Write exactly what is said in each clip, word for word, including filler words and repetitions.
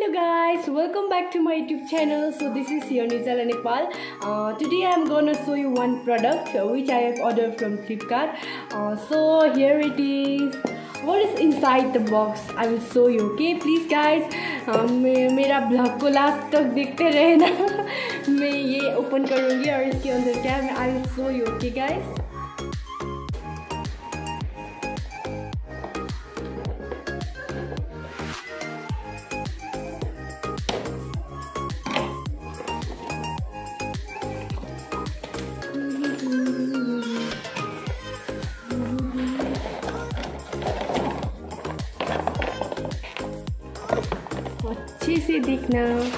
Hello guys, welcome back to my YouTube channel. So this is your Nirjala Nepal. Uh, today I am gonna show you one product uh, which I have ordered from Flipkart. Uh, so here it is. What is inside the box? I will show you. Okay, please guys. uh, मे, मेरा blog को last तक देखते रहे ना. मैं ये open करूँगी और इसके अंदर क्या है I will show you. Okay guys. अच्छे से देखना.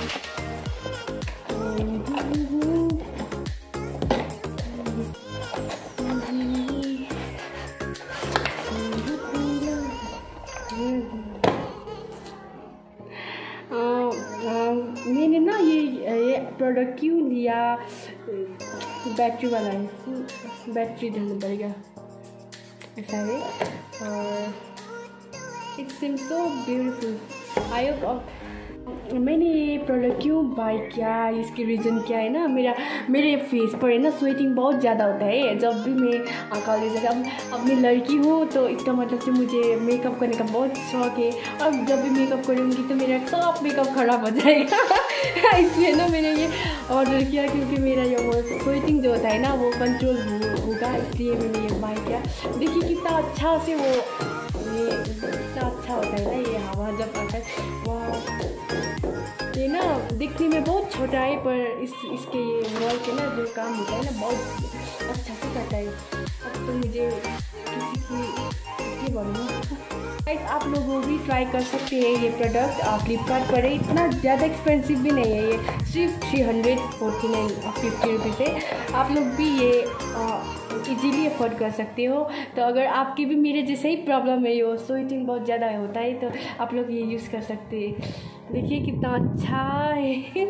मैंने ना ये ये प्रोडक्ट क्यों लिया, बैटरी वाला है, बैटरी डालना पड़ेगा ऐसा है. और it seems so beautiful. I hope मैंने ये प्रोडक्ट क्यों बाय किया, इसकी रीज़न क्या है ना, मेरा मेरे फेस पर है ना स्वेटिंग बहुत ज़्यादा होता है जब भी मैं कॉलेज जाता. अब अब मैं लड़की हूँ तो इसका मतलब से मुझे मेकअप करने का बहुत शौक है. और जब भी मेकअप करूँगी तो मेरा सब मेकअप ख़राब हो जाएगा. इसलिए ना मैंने ये ऑर्डर किया क्योंकि मेरा ये वो स्वेटिंग जो होता है ना वो कंट्रोल होगा, इसलिए मैंने ये बाय किया. देखिए कितना अच्छा से वो ये कितना अच्छा होता है ना ये हवा जब आता है. वाह, ये ना दिखने में बहुत छोटा है पर इस इसके ये वॉल के ना जो काम होता है ना बहुत अच्छा से करता है. अब तो मुझे किसी की बोलूँ गाइस, आप लोग वो भी ट्राई कर सकते हैं. ये प्रोडक्ट फ्लिपकार्ट पर है, इतना ज़्यादा एक्सपेंसिव भी नहीं है. ये सिर्फ three hundred forty nine fifty rupees है. आप लोग भी ये इजीली अफोर्ड कर सकते हो. तो अगर आपकी भी मेरे जैसे ही प्रॉब्लम है, ये स्वेटिंग बहुत ज़्यादा होता है, तो आप लोग ये यूज़ कर सकते हैं. देखिए कितना अच्छा है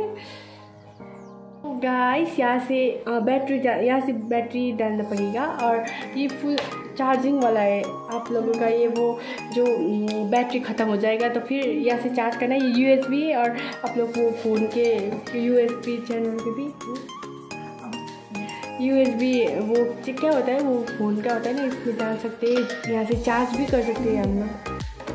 गाइस. यहाँ से बैटरी यहाँ से बैटरी डालना पड़ेगा और ये फुल चार्जिंग वाला है. आप लोगों का ये वो जो बैटरी ख़त्म हो जाएगा तो फिर यहाँ से चार्ज करना. ये यूएसबी है और आप लोग वो फ़ोन के यूएसबी चैनल के भी यूएसबी वो क्या होता है वो फ़ोन का होता है ना, इसमें डाल सकते हैं. यहाँ से चार्ज भी कर सकते हैं हम लोग.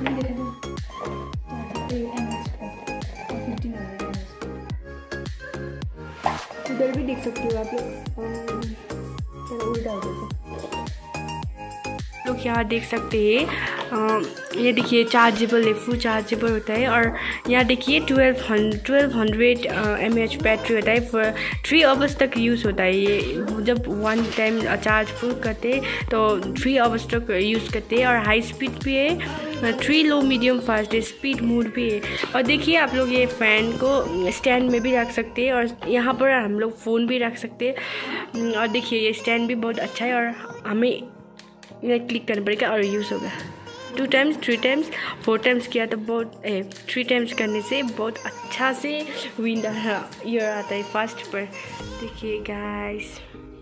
उधर भी देख सकते हो आप लोग. उल्टा हो जाता लोग यहाँ देख सकते हैं. ये देखिए चार्जेबल है, फुल चार्जेबल होता है. और यहाँ देखिए twelve hundred twelve hundred M H battery होता है. फॉर थ्री आवर्स तक यूज़ होता है ये. जब वन टाइम चार्ज फुल करते तो थ्री आवर्स तक यूज़ करते हैं. और हाई स्पीड भी है, थ्री लो मीडियम फास्ट है, स्पीड मोड भी है. और देखिए आप लोग ये फ़ैन को स्टैंड में भी रख सकते हैं और यहाँ पर हम लोग फ़ोन भी रख सकते हैं. और देखिए ये स्टैंड भी बहुत अच्छा है और हमें ये क्लिक करना पड़ेगा और यूज़ होगा. Two times three times four times किया तो बहुत ए थ्री टाइम्स करने से बहुत अच्छा से विंड ईयर आता है फास्ट पर. देखिए गाइस,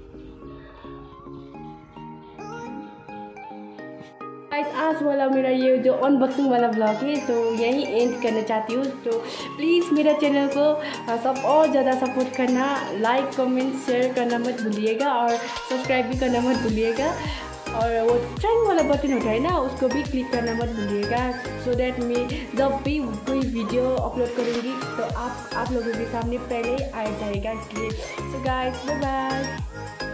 गाइस आज वाला मेरा ये जो अनबॉक्सिंग वाला ब्लॉग है तो यही एंड करना चाहती हूँ. तो प्लीज़ मेरा चैनल को सब और ज़्यादा सपोर्ट करना, लाइक कमेंट शेयर करना मत भूलिएगा और सब्सक्राइब भी करना मत भूलिएगा. और वो ट्रेंड वाला बटन होता है ना उसको भी क्लिक करना मत भूलिएगा, सो दैट मैं जब भी कोई वीडियो अपलोड करूँगी तो आप आप लोगों के सामने पहले ही आ जाएगा. इसलिए सो गाइस बाय बाय.